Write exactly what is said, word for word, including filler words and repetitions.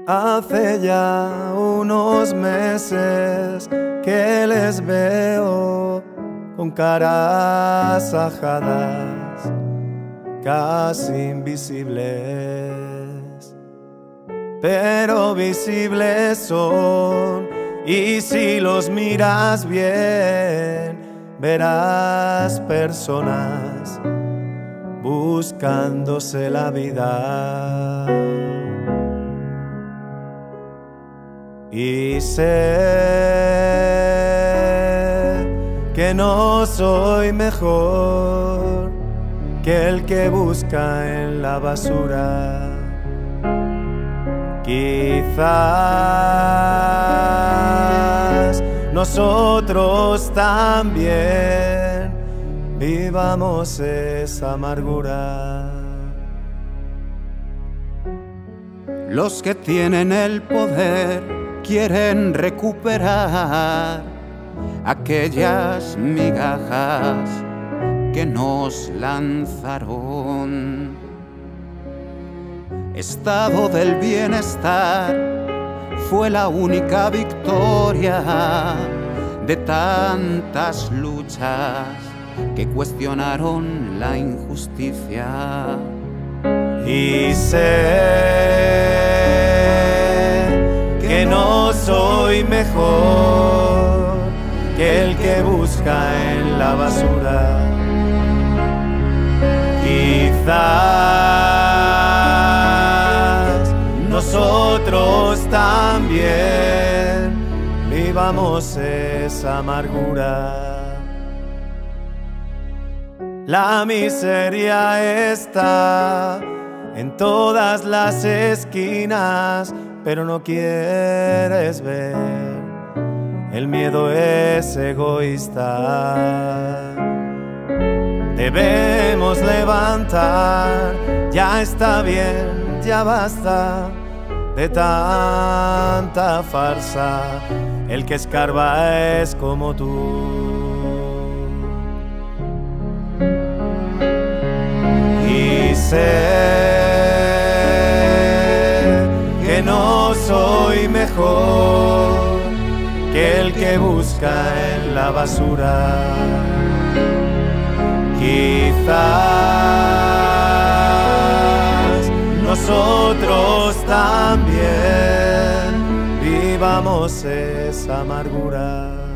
Hace ya unos meses que les veo con caras ajadas, casi invisibles, pero visibles son, y si los miras bien, verás personas buscándose la vida. Y sé que no soy mejor que el que busca en la basura. Quizás nosotros también vivamos esa amargura. Los que tienen el poder quieren recuperar aquellas migajas que nos lanzaron. Estado del bienestar fue la única victoria de tantas luchas que cuestionaron la injusticia. Y sé que no soy mejor que el que busca en la basura. Quizás nosotros también vivamos esa amargura. La miseria está en todas las esquinas, pero no quieres ver. El miedo es egoísta. Debemos levantar, ya está bien, ya basta de tanta farsa. El que escarba es como tú. Y sé que no soy mejor que el que busca en la basura. Quizás nosotros también vivamos esa amargura.